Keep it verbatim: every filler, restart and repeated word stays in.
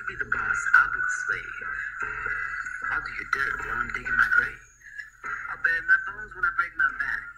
be the boss, I'll be the slave. I'll do your dirt while I'm digging my grave. I'll bury my bones when I break my back.